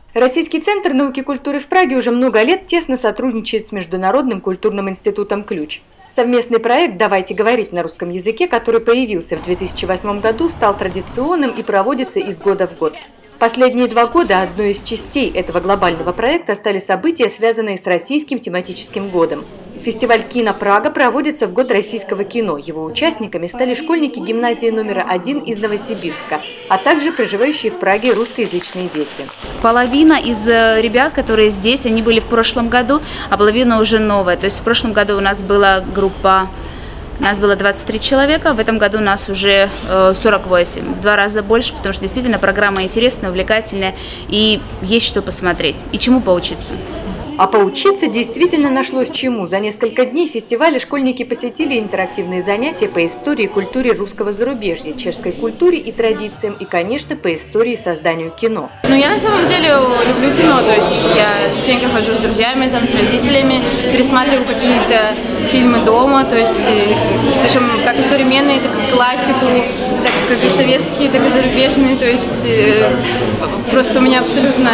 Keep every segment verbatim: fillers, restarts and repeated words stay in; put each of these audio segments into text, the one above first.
Российский центр науки и культуры в Праге уже много лет тесно сотрудничает с Международным культурным институтом «Ключ». Совместный проект «Давайте говорить на русском языке», который появился в две тысячи восьмом году, стал традиционным и проводится из года в год. Последние два года одной из частей этого глобального проекта стали события, связанные с Российским тематическим годом. Фестиваль «Кино Прага» проводится в год российского кино. Его участниками стали школьники гимназии номер один из Новосибирска, а также проживающие в Праге русскоязычные дети. Половина из ребят, которые здесь, они были в прошлом году, а половина уже новая. То есть в прошлом году у нас была группа, у нас было двадцать три человека, в этом году у нас уже сорок восемь, в два раза больше, потому что действительно программа интересная, увлекательная и есть что посмотреть и чему поучиться. А поучиться действительно нашлось чему. За несколько дней фестиваля школьники посетили интерактивные занятия по истории и культуре русского зарубежья, чешской культуре и традициям и, конечно, по истории и созданию кино. Ну, я на самом деле люблю кино, то есть я частенько хожу с друзьями, там, с родителями, пересматриваю какие-то фильмы дома, то есть, причем как и современные, так и классику, так как и советские, так и зарубежные, то есть просто у меня абсолютно,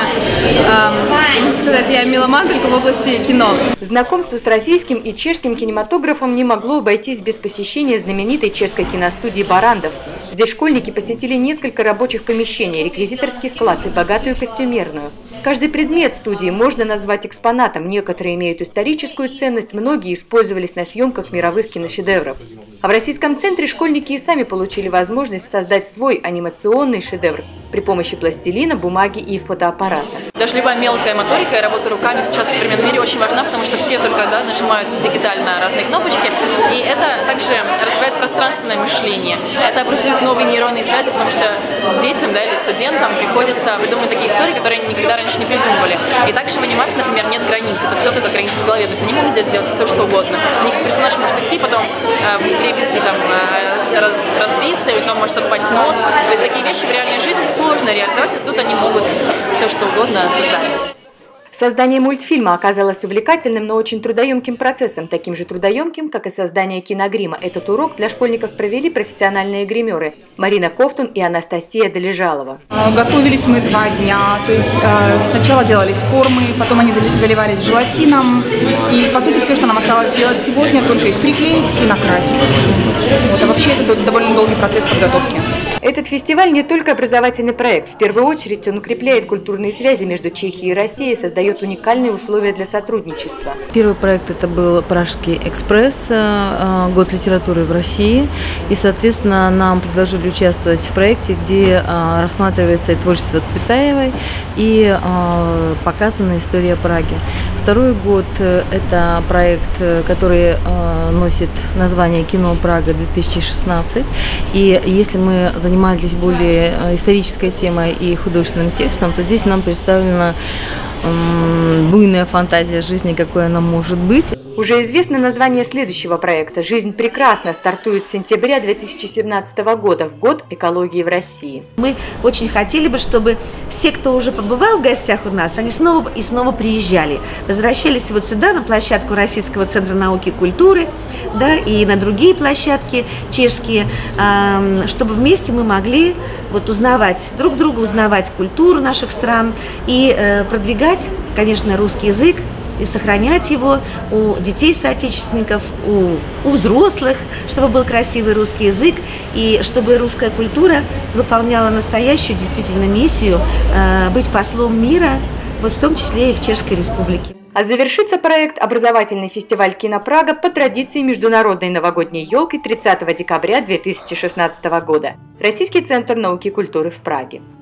э, можно сказать, я меломан только в области кино. Знакомство с российским и чешским кинематографом не могло обойтись без посещения знаменитой чешской киностудии «Барандов». Здесь школьники посетили несколько рабочих помещений, реквизиторский склад и богатую костюмерную. Каждый предмет студии можно назвать экспонатом, некоторые имеют историческую ценность, многие использовались на съемках мировых киношедевров. А в Российском центре школьники и сами получили возможность создать свой анимационный шедевр при помощи пластилина, бумаги и фотоаппарата. Даже любая мелкая моторика и работа руками сейчас в современном мире очень важна, потому что все только да, нажимают дигитально разные кнопочки, и это также развивает пространственное мышление. Это образует новые нейронные связи, потому что детям да, или студентам приходится придумывать такие истории, которые они никогда раньше не придумывали. И также в анимации, например, нет границ, это все только границы в голове, то есть они могут здесь сделать все, что угодно. У них персонаж может идти, потом э, быстрее виски там э, разбиться, и потом может отпасть нос. То есть такие вещи в реальной жизни сложно реализовать, а тут они могут все, что угодно создать. Создание мультфильма оказалось увлекательным, но очень трудоемким процессом, таким же трудоемким, как и создание киногрима. Этот урок для школьников провели профессиональные гримеры Марина Ковтун и Анастасия Долежалова. Готовились мы два дня, то есть э, сначала делались формы, потом они заливались желатином, и по сути все, что нам осталось сделать сегодня, только их приклеить и накрасить. Вот, а вообще это довольно долгий процесс подготовки. Этот фестиваль не только образовательный проект. В первую очередь он укрепляет культурные связи между Чехией и Россией, создает уникальные условия для сотрудничества. Первый проект это был «Пражский экспресс», год литературы в России. И, соответственно, нам предложили участвовать в проекте, где рассматривается и творчество Цветаевой, и показана история Праги. Второй год это проект, который носит название «Кино Прага-две тысячи шестнадцать». И если мы занимаемся занимались более исторической темой и художественным текстом, то здесь нам представлена м, буйная фантазия жизни, какой она может быть. Уже известно название следующего проекта «Жизнь прекрасна», стартует с сентября две тысячи семнадцатого года, в год экологии в России. Мы очень хотели бы, чтобы все, кто уже побывал в гостях у нас, они снова и снова приезжали, возвращались вот сюда, на площадку Российского центра науки и культуры, да, и на другие площадки чешские, чтобы вместе мы могли вот узнавать друг друга, узнавать культуру наших стран и продвигать, конечно, русский язык, и сохранять его у детей-соотечественников, у, у взрослых, чтобы был красивый русский язык, и чтобы русская культура выполняла настоящую действительно миссию э, быть послом мира, вот в том числе и в Чешской Республике. А завершится проект «Образовательный фестиваль «Кино Прага» по традиции международной новогодней елкой тридцатого декабря две тысячи шестнадцатого года. Российский центр науки и культуры в Праге.